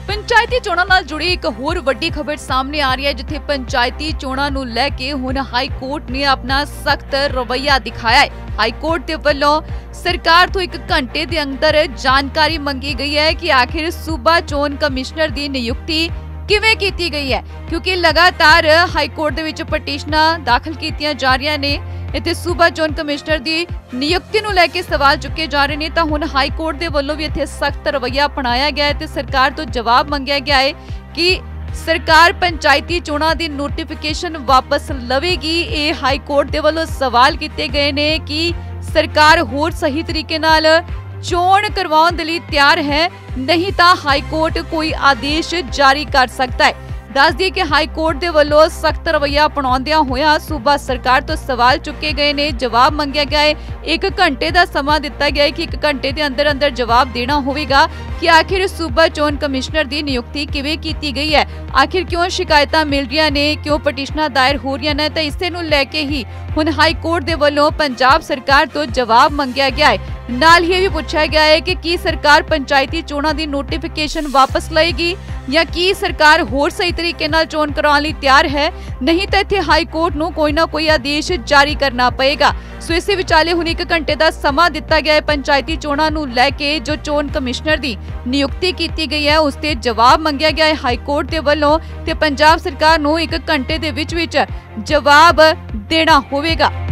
पंचायती चोणां नाल जुड़ी एक होर वड्डी खबर सामने आ रही है, जिथे पंचायती चोणां नूं लैके हुण हाई कोर्ट ने अपना सख्त रवैया दिखाया है। हाई कोर्ट दे वल्लों सरकार तो 1 घंटे दे अंदर जानकारी मंगी गई है कि आखिर सूबा चोण कमिश्नर दी नियुक्ति किवें कीती गई है, क्योंकि लगातार हाई कोर्ट दे विच पटिशनां दाखिल कीतियां जा रहीआं ने। इत्थे सूबा चोण कमिश्नर दी नियुक्ति नूं लैके सवाल चुके जा रहे हैं। तां हुण हाई कोर्ट दे वल्लों भी इत्थे सख्त रवैया अपनाया गया है ते सरकार तो जवाब मंगिया गया है कि सरकार पंचायती चोणां दी नोटिफिकेशन वापस लवेगी। ये हाई कोर्ट दे वल्लों सवाल किए गए ने कि सरकार होर सही तरीके नाल चोण करवाउण दे लई तैयार है, नहीं तां हाई कोर्ट कोई आदेश जारी कर सकता है। दस दिए कि हाई कोर्ट दे वल्लों सख्त रवैया अपनाउंदियां होया सूबा सरकार तो सवाल चुके गए ने, जवाब मंगिया गया है। 1 घंटे का समा दिता गया है कि 1 घंटे के अंदर अंदर जवाब देना होगा कि आखिर सूबा चोण कमिश्नर की नियुक्ति किवें कीती गई है, आखिर क्यों शिकायतां मिल रही ने, क्यों पटिशनां दायर हो रही ने। तो इसे नूं लैके ही हुण हाई कोर्ट दे वल्लों पंजाब सरकार तो जवाब मंगिया गया है। नाल ही भी पूछा गया है कि की सरकार पंचायती चोणां दी नोटिफिकेशन वापस लएगी या की सरकार होर सही तरीके नाल चोण कराउण लई तैयार है, नहीं तो इत्थे हाई कोर्ट नूं कोई ना कोई आदेश जारी करना पएगा। सो इस विचाले हुण 1 घंटे का समा दिता गया है पंचायती चोणां नूं लैके जो चोण कमिश्नर दी नियुक्ति कीती गई है उसते जवाब मंगिया गया है हाई कोर्ट दे वल्लों ते पंजाब सरकार नूं 1 घंटे दे विच जवाब देना होवेगा।